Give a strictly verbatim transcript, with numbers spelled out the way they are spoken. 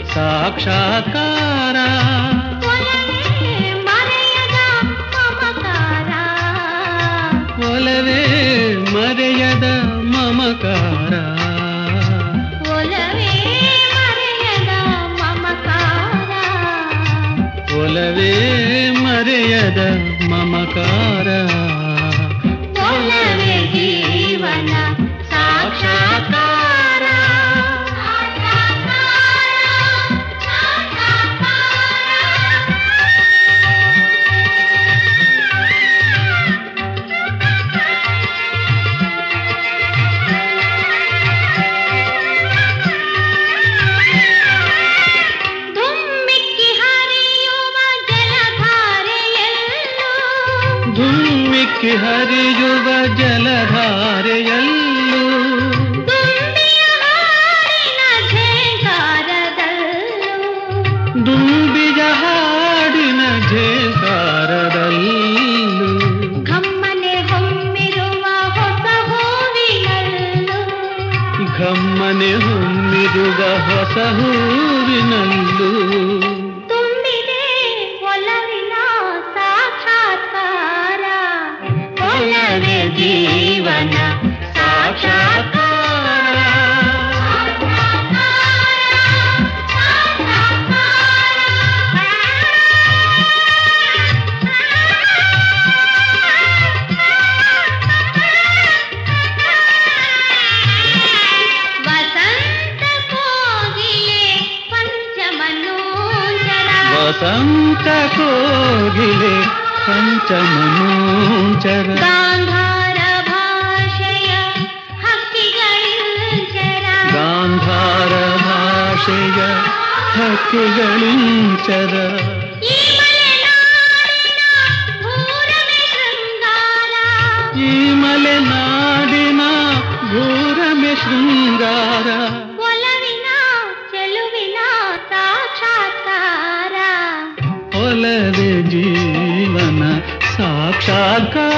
ಸಾಕ್ಷಾತ್ಕಾರ ಒಲವೇ ಮರೆಯದ ಮಮಕಾರ ಒಲವೇ ಮರೆಯದ ಮಮಕಾರ ಒಲವೇ ಮರೆಯದ ಮಮಕಾರ ಒಲವೇ ಜೀವನ ಸಾಕ್ಷಾತ್ಕಾರ ಧುಮ್ಮಿಕ್ಕಿ ಹರಿಯುವ ಜಲಧಾರೆಯಲ್ಲೂ ದುಂಬಿಯ ಹಾಡಿನ ಝೇಂಕಾರದಲ್ಲೂ ಘಮ್ಮನೆ ಹೊಮ್ಮಿರುವ ಹೊಸ ಹೂವಿನಲ್ಲೂ ಘಮ್ಮನೆ ಹೊಮ್ಮಿರುವ ಹೊಸ ಹೂವಿನಲ್ಲೂ ತುಂಬಿದೆ ಒಲವಿನ ಸಾಕ್ಷಾತ್ಕಾರ ಒಲವೇ ಜೀವನ ಸಾಕ್ಷಾತ್ಕಾರ ವಸಂತ ಕೋಗಿಲೆ ಪಂಚಮನೋಂಚರ ಗಾಂಧಾರ ಭಾಷೆಯ ಹಕ್ಕಿಗಳಿಂಚರ ಗಾಂಧಾರ ಭಾಷೆಯ ಹಕ್ಕಿಗಳಿಂಚರ ಈ ಮಲೆನಾಡಿನ ಭೂರಮೆ ಶೃಂಗಾರ ಈ ಮಲೆನಾಡಿನ ಭೂರಮೆ ಶೃಂಗಾರ ಒಲವಿನ ಚೆಲುವಿನ ಸಾಕ್ಷಾತ್ಕಾರ ಒಲವೇ ಜೀವನ ಸಾಕ್ಷಾತ್ಕಾರ